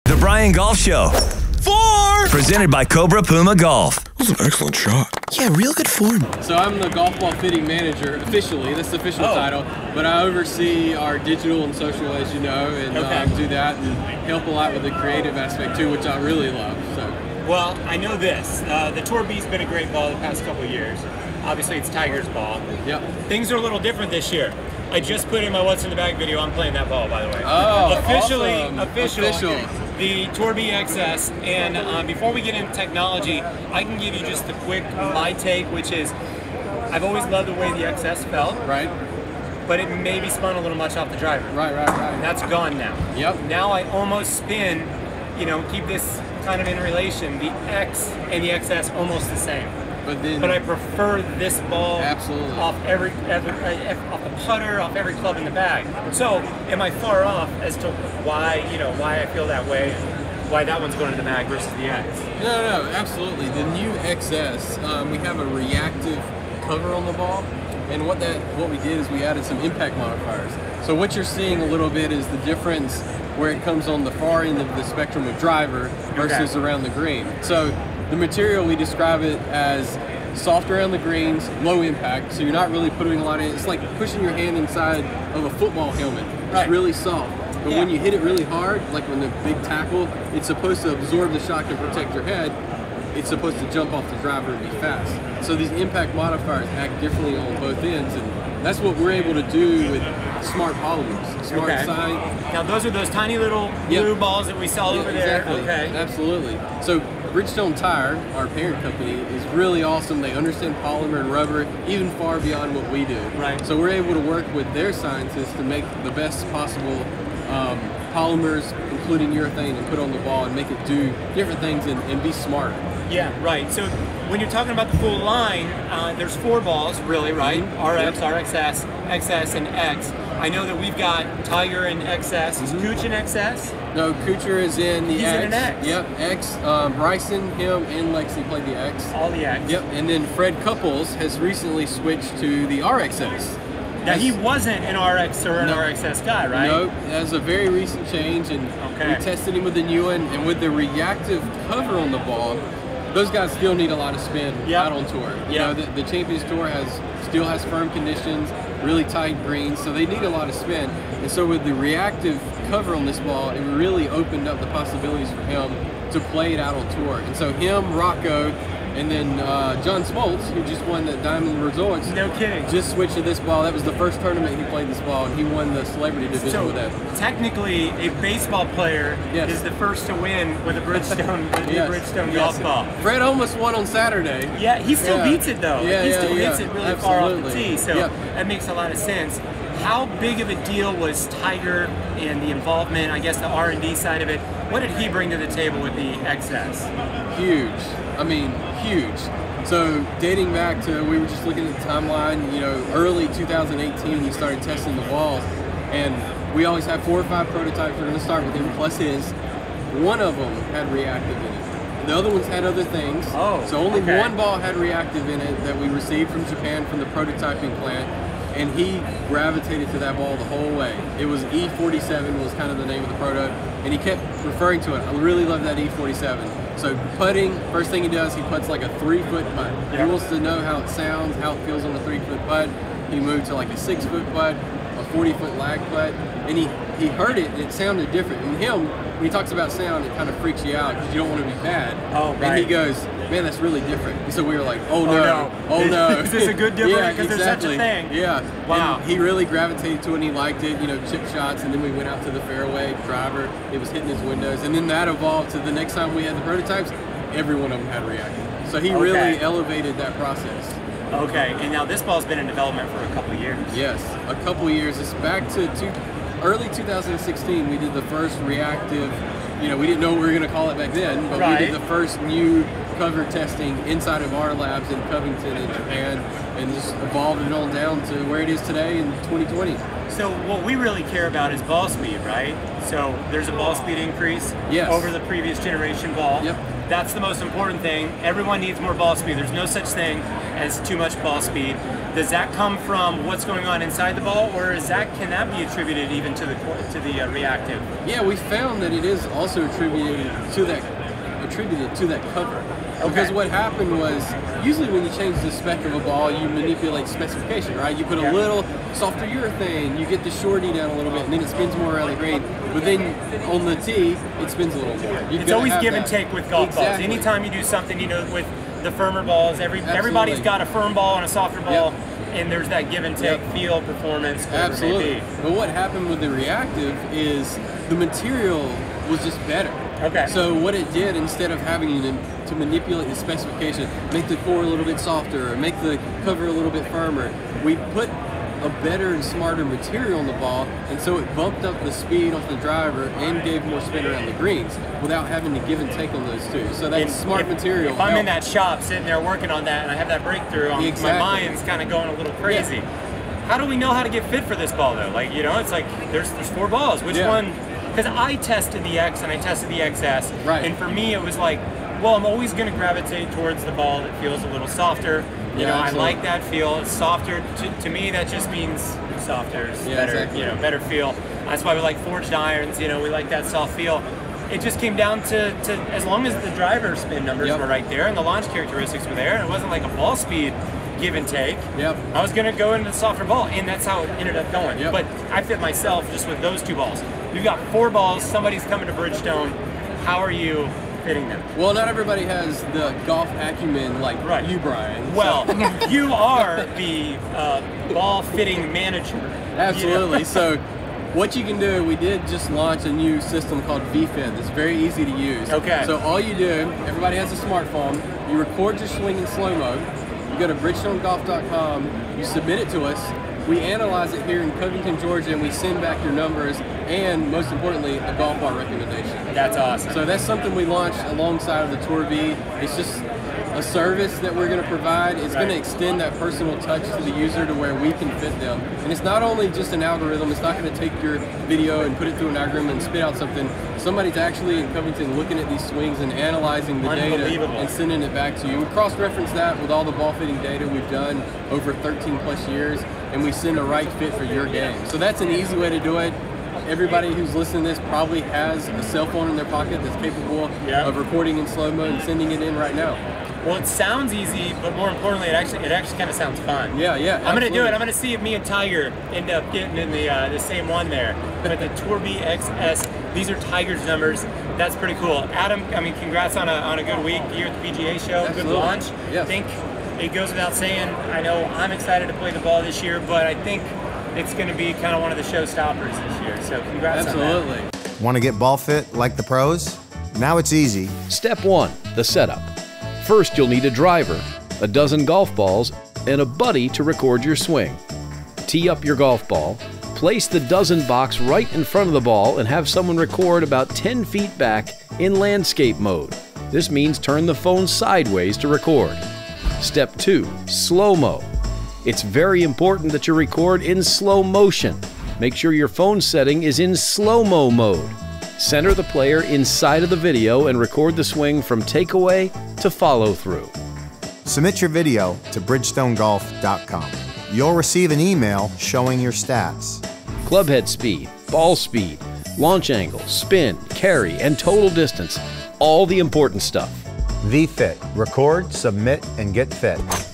The Brian Golf Show. 4! Presented by Cobra Puma Golf. That was an excellent shot. Yeah, real good form. So I'm the golf ball fitting manager, officially. That's the official title. But I oversee our digital and social, as you know, and do that and help a lot with the creative aspect too, which I really love. So. Well, I know this. The Tour B's been a great ball the past couple of years. Obviously, it's Tiger's ball. Yep. Things are a little different this year. I just put in my What's in the Bag video. I'm playing that ball, by the way. Oh, official. The Tour B XS. And before we get into technology, I can give you just a quick my take, which is I've always loved the way the XS felt. Right. But it maybe spun a little much off the driver. Right. And that's gone now. Yep. Now I almost spin, keep this kind of in relation, the X and the XS almost the same. But I prefer this ball absolutely off off the putter, off every club in the bag. So am I far off as to why I feel that way, why that one's going to the bag versus the X? No, absolutely. The new XS, we have a reactive cover on the ball, and what we did is we added some impact modifiers. So what you're seeing a little bit is the difference where it comes on the far end of the spectrum of driver versus around the green. So the material, we describe it as soft around the greens, low impact, so you're not really putting a lot in. It's like pushing your hand inside of a football helmet. It's really soft. But when you hit it really hard, like when the big tackle, it's supposed to absorb the shock and protect your head. It's supposed to jump off the driver and be fast. So these impact modifiers act differently on both ends, and that's what we're able to do with smart polymers, smart sign. Now those are those tiny little blue balls that we saw over there. Exactly. Okay. Absolutely. So Bridgestone Tire, our parent company, is really awesome. They understand polymer and rubber even far beyond what we do. Right. So we're able to work with their scientists to make the best possible polymers, including urethane, and put on the ball and make it do different things and be smart. Yeah, right. So when you're talking about the full line, there's 4 balls, really, right? RX, RXS, XS, and X. I know that we've got Tiger and XS. Is Cooch in XS? No, Kuchar is in the He's X. in an X. Yep, X. Bryson, him, and Lexi played the X. All the X. Yep, and then Fred Couples has recently switched to the RXS. Now he wasn't an RX or an RXS guy, right? No, that's a very recent change, and we tested him with the new one, and with the reactive cover on the ball, those guys still need a lot of spin out on tour. You know, the Champions Tour still has firm conditions, really tight greens, so they need a lot of spin. And so with the reactive cover on this ball, it really opened up the possibilities for him to play it out on tour. And so him, Rocco, and then John Smoltz, who just won the Diamond Resorts. No kidding. Just switched to this ball. That was the first tournament he played this ball, and he won the celebrity division with that. Technically, a baseball player is the first to win with a Bridgestone, Bridgestone golf ball. Fred almost won on Saturday. Yeah, he still beats it though. Yeah, he still hits it really far off the tee, so that makes a lot of sense. How big of a deal was Tiger and the involvement, I guess the R&D side of it? What did he bring to the table with the XS? Huge. I mean, huge. So dating back to, we were just looking at the timeline, early 2018 we started testing the balls, and we always have 4 or 5 prototypes. We're going to start with him plus his. One of them had reactive in it. The other ones had other things. So only one ball had reactive in it that we received from Japan from the prototyping plant. And he gravitated to that ball the whole way. It was E47 was kind of the name of the proto, and he kept referring to it. I really love that E47. So putting, first thing he does, he puts like a 3-foot putt. He wants to know how it sounds, how it feels on a 3-foot putt. He moved to like a 6-foot putt, a 40-foot lag putt, and he heard it, and it sounded different. And him, when he talks about sound, it kind of freaks you out because you don't want to be bad. And he goes, man, that's really different. And so we were like, oh no. Is this a good difference? Because there's such a thing. Yeah. Wow. And he really gravitated to it, and he liked it, chip shots, and then we went out to the fairway, driver, it was hitting his windows, and then that evolved to the next time we had the prototypes, every one of them had reactive. So he really elevated that process. Okay, and now this ball's been in development for a couple of years. Yes, a couple of years. It's back to early 2016, we did the first reactive, we didn't know what we were going to call it back then, but we did the first new cover testing inside of our labs in Covington in Japan, and just evolved it on down to where it is today in 2020. So what we really care about is ball speed, right? So there's a ball speed increase over the previous generation ball. That's the most important thing. Everyone needs more ball speed. There's no such thing as too much ball speed. Does that come from what's going on inside the ball, or can that be attributed even to the reactive? Yeah, we found that it is also attributed to that cover. Okay. Because what happened was, usually when you change the spec of a ball, you manipulate specification, right? You put a little softer urethane, you get the shorty down a little bit, and then it spins more around the green. But then on the tee, it spins a little more. It's always give and take with golf balls. Anytime you do something, with the firmer balls, everybody's got a firm ball and a softer ball, and there's that give and take, feel, performance, whatever it may be. But what happened with the reactive is the material was just better. Okay. So what it did, instead of having to manipulate the specification, make the core a little bit softer, or make the cover a little bit firmer, we put a better and smarter material on the ball, and so it bumped up the speed off the driver and gave more spin around the greens without having to give and take on those two. So that smart material. If I'm in that shop sitting there working on that and I have that breakthrough, my mind's kind of going a little crazy. Yeah. How do we know how to get fit for this ball though? Like, it's like there's 4 balls. Which one? Because I tested the X and I tested the XS, and for me it was like, well, I'm always going to gravitate towards the ball that feels a little softer. I like that feel. It's softer. To me, that just means softer, better, better feel. That's why we like forged irons. We like that soft feel. It just came down to as long as the driver spin numbers were right there and the launch characteristics were there, and it wasn't like a ball speed give and take. I was going to go into the softer ball, and that's how it ended up going. But I fit myself just with those 2 balls. You've got 4 balls. Somebody's coming to Bridgestone. How are you fitting them? Well, not everybody has the golf acumen like you, Brian. Well, you are the ball fitting manager. Absolutely. So what you can do, we did just launch a new system called VFit. It's very easy to use. Okay. So all you do, everybody has a smartphone, you record your swing in slow mo, you go to bridgestonegolf.com, you submit it to us, we analyze it here in Covington, Georgia, and we send back your numbers and, most importantly, a golf ball recommendation. That's awesome. So that's something we launched alongside of the Tour V. It's just a service that we're going to provide. It's going to extend that personal touch to the user to where we can fit them. And it's not only just an algorithm. It's not going to take your video and put it through an algorithm and spit out something. Somebody's actually in Covington looking at these swings and analyzing the data and sending it back to you. We cross-reference that with all the ball fitting data we've done over 13 plus years, and we send a right fit for your game. So that's an easy way to do it. Everybody who's listening to this probably has a cell phone in their pocket that's capable of recording in slow-mo and sending it in right now. Well, it sounds easy, but more importantly, it actually kind of sounds fun. Yeah. I'm going to do it. I'm going to see if me and Tiger end up getting in the same one there. But the Tour V XS, these are Tiger's numbers. That's pretty cool. Adam, congrats on a good week here at the PGA show. Absolutely. Good launch. Yes. I think it goes without saying, I know I'm excited to play the ball this year, but I think it's going to be kind of one of the showstoppers this year. So congrats on that. Absolutely. Want to get ball fit like the pros? Now it's easy. Step 1, the setup. First, you'll need a driver, a dozen golf balls, and a buddy to record your swing. Tee up your golf ball, place the dozen box right in front of the ball, and have someone record about 10 feet back in landscape mode. This means turn the phone sideways to record. Step 2, slow-mo. It's very important that you record in slow motion. Make sure your phone setting is in slow-mo mode. Center the player inside of the video and record the swing from takeaway to follow-through. Submit your video to bridgestonegolf.com. You'll receive an email showing your stats. Clubhead speed, ball speed, launch angle, spin, carry, and total distance. All the important stuff. VFit. Record, submit, and get fit.